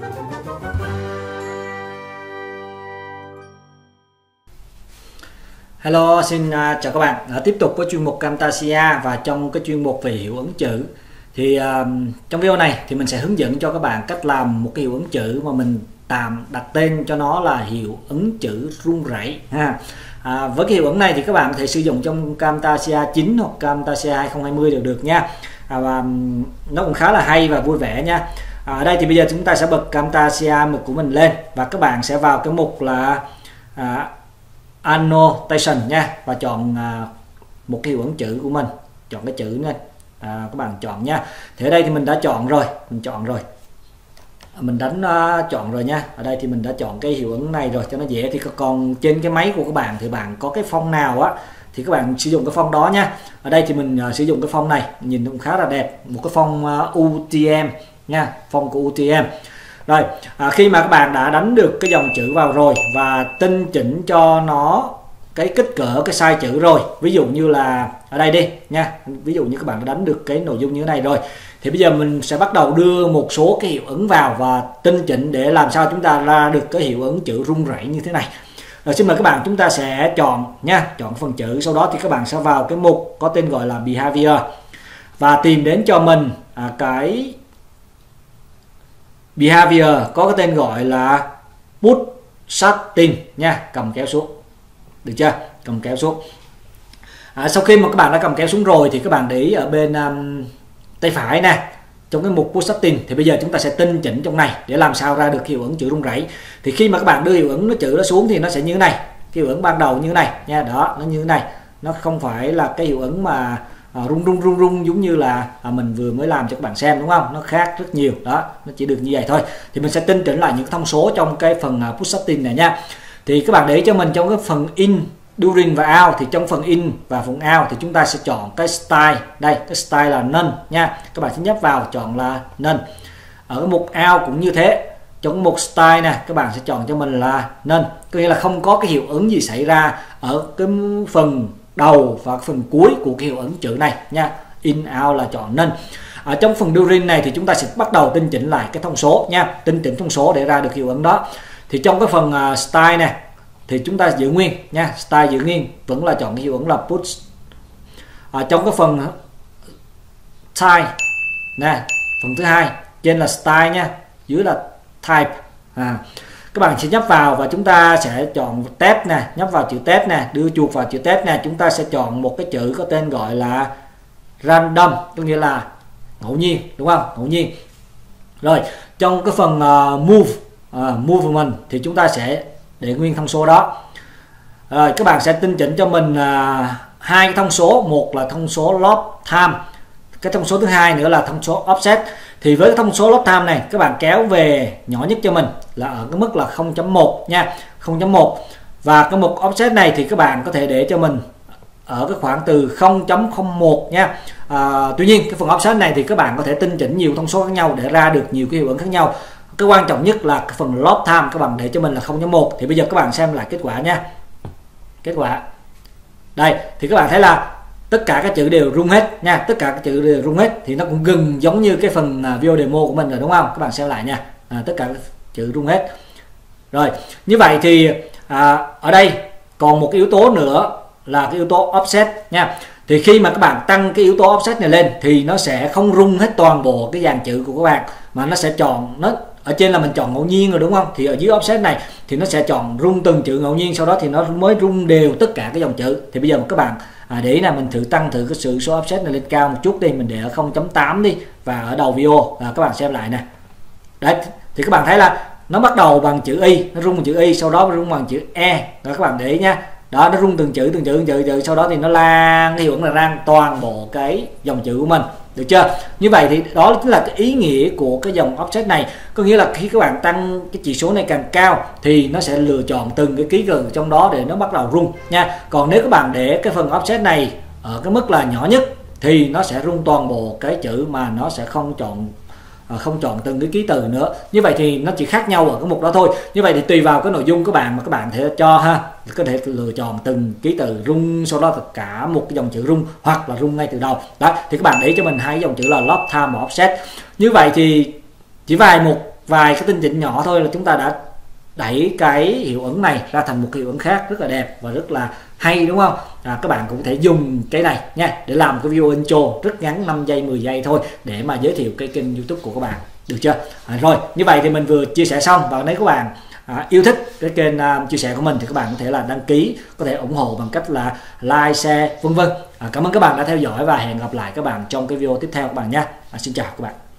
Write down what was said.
Hello, xin chào các bạn. Tiếp tục với chuyên mục Camtasia và trong cái chuyên mục về hiệu ứng chữ thì trong video này thì mình sẽ hướng dẫn cho các bạn cách làm một cái hiệu ứng chữ mà mình tạm đặt tên cho nó là hiệu ứng chữ rung rẩy ha. Với cái hiệu ứng này thì các bạn có thể sử dụng trong Camtasia 9 hoặc Camtasia 2020 đều được nha. Và nó cũng khá là hay và vui vẻ nha. Ở đây thì bây giờ chúng ta sẽ bật Camtasia của mình lên và các bạn sẽ vào cái mục là Annotation nha, và chọn một cái hiệu ứng chữ của mình, chọn cái chữ này, các bạn chọn nha. Thì ở đây thì mình đã chọn rồi, mình đánh chọn rồi nha. Ở đây thì mình đã chọn cái hiệu ứng này rồi cho nó dễ. Thì còn trên cái máy của các bạn thì bạn có cái font nào á thì các bạn sử dụng cái font đó nha. Ở đây thì mình sử dụng cái font này, nhìn cũng khá là đẹp, một cái font UTM nha, font của UTM. Rồi, khi mà các bạn đã đánh được cái dòng chữ vào rồi và tinh chỉnh cho nó cái kích cỡ, cái size chữ rồi, ví dụ như là ở đây đi nha, ví dụ như các bạn đã đánh được cái nội dung như thế này rồi, thì bây giờ mình sẽ bắt đầu đưa một số cái hiệu ứng vào và tinh chỉnh để làm sao chúng ta ra được cái hiệu ứng chữ rung rẩy như thế này. Rồi xin mời các bạn, chúng ta sẽ chọn nha, chọn phần chữ, sau đó thì các bạn sẽ vào cái mục có tên gọi là Behavior và tìm đến cho mình cái Behavior có cái tên gọi là Push Setting nha, cầm kéo xuống, được chưa, cầm kéo xuống. Sau khi mà các bạn đã cầm kéo xuống rồi thì các bạn để ý ở bên tay phải nè, trong cái mục Push Setting thì bây giờ chúng ta sẽ tinh chỉnh trong này để làm sao ra được hiệu ứng chữ rung rẩy. Thì khi mà các bạn đưa hiệu ứng nó chữ nó xuống thì nó sẽ như thế này, cái hiệu ứng ban đầu như thế này nha, đó, nó như thế này, nó không phải là cái hiệu ứng mà rung giống như là mình vừa mới làm cho các bạn xem, đúng không? Nó khác rất nhiều đó, nó chỉ được như vậy thôi. Thì mình sẽ tinh chỉnh lại những thông số trong cái phần Push Setting này nha. Thì các bạn để ý cho mình trong cái phần In, During và Out, thì trong phần In và phần Out thì chúng ta sẽ chọn cái Style, đây cái Style là None nha, các bạn sẽ nhấp vào chọn là None. Ở cái mục Out cũng như thế, trong cái mục Style nè các bạn sẽ chọn cho mình là None, có nghĩa là không có cái hiệu ứng gì xảy ra ở cái phần đầu và phần cuối của cái hiệu ứng chữ này nha. In Out là chọn None. Ở trong phần During này thì chúng ta sẽ bắt đầu tinh chỉnh lại cái thông số nha, tinh chỉnh thông số để ra được hiệu ứng đó. Thì trong cái phần Style này thì chúng ta giữ nguyên nha, Style giữ nguyên, vẫn là chọn cái hiệu ứng là Push. Trong cái phần Type nè, phần thứ hai, trên là Style nha, dưới là Type. Các bạn sẽ nhấp vào và chúng ta sẽ chọn Tab nè, nhấp vào chữ Tab nè, đưa chuột vào chữ Tab nè, chúng ta sẽ chọn một cái chữ có tên gọi là Random, có nghĩa là ngẫu nhiên, đúng không? Ngẫu nhiên. Rồi, trong cái phần Movement thì chúng ta sẽ để nguyên thông số đó. Rồi, các bạn sẽ tinh chỉnh cho mình hai cái thông số, một là thông số Load Time, cái thông số thứ hai nữa là thông số Offset. Thì với thông số Load Time này các bạn kéo về nhỏ nhất cho mình là ở cái mức là 0.1 nha, 0.1. Và cái mục Offset này thì các bạn có thể để cho mình ở cái khoảng từ 0.01 nha. Tuy nhiên cái phần Offset này thì các bạn có thể tinh chỉnh nhiều thông số khác nhau để ra được nhiều cái hiệu ứng khác nhau. Cái quan trọng nhất là cái phần Load Time các bạn để cho mình là 0.1. Thì bây giờ các bạn xem lại kết quả nha. Kết quả đây thì các bạn thấy là tất cả các chữ đều rung hết nha, tất cả các chữ đều rung hết, thì nó cũng gần giống như cái phần video demo của mình rồi, đúng không? Các bạn xem lại nha, tất cả các chữ rung hết. Rồi, như vậy thì ở đây còn một cái yếu tố nữa là cái yếu tố Offset nha. Thì khi mà các bạn tăng cái yếu tố Offset này lên thì nó sẽ không rung hết toàn bộ cái dàn chữ của các bạn, mà nó sẽ chọn, nó ở trên là mình chọn ngẫu nhiên rồi, đúng không? Thì ở dưới Offset này thì nó sẽ chọn rung từng chữ ngẫu nhiên, sau đó thì nó mới rung đều tất cả cái dòng chữ. Thì bây giờ các bạn để ý là mình thử tăng thử cái sự số Offset này lên cao một chút đi, mình để ở 0.8 đi, và ở đầu video các bạn xem lại nè. Đấy, thì các bạn thấy là nó bắt đầu bằng chữ Y, nó rung bằng chữ Y, sau đó rung bằng chữ E. Rồi các bạn để ý nha, đó, nó rung từng chữ, sau đó thì nó lan cái hiệu ứng là lan toàn bộ cái dòng chữ của mình, được chưa? Như vậy thì đó chính là cái ý nghĩa của cái dòng Offset này, có nghĩa là khi các bạn tăng cái chỉ số này càng cao thì nó sẽ lựa chọn từng cái ký tự trong đó để nó bắt đầu rung nha. Còn nếu các bạn để cái phần Offset này ở cái mức là nhỏ nhất thì nó sẽ rung toàn bộ cái chữ mà nó sẽ không chọn từng cái ký tự nữa. Như vậy thì nó chỉ khác nhau ở cái mục đó thôi. Như vậy thì tùy vào cái nội dung các bạn mà các bạn thể cho có thể lựa chọn từng ký tự rung, sau đó tất cả một cái dòng chữ rung, hoặc là rung ngay từ đầu. Đó, thì các bạn để cho mình hai dòng chữ là Load Time và Offset. Như vậy thì chỉ vài vài cái tinh chỉnh nhỏ thôi là chúng ta đã đẩy cái hiệu ứng này ra thành một hiệu ứng khác rất là đẹp và rất là hay, đúng không? Các bạn cũng có thể dùng cái này nha để làm cái video intro rất ngắn, 5 giây 10 giây thôi để mà giới thiệu cái kênh YouTube của các bạn, được chưa? Rồi, như vậy thì mình vừa chia sẻ xong, và nếu các bạn yêu thích cái kênh chia sẻ của mình thì các bạn có thể là đăng ký, có thể ủng hộ bằng cách là like, share, vân vân. Cảm ơn các bạn đã theo dõi và hẹn gặp lại các bạn trong cái video tiếp theo các bạn nha. Xin chào các bạn.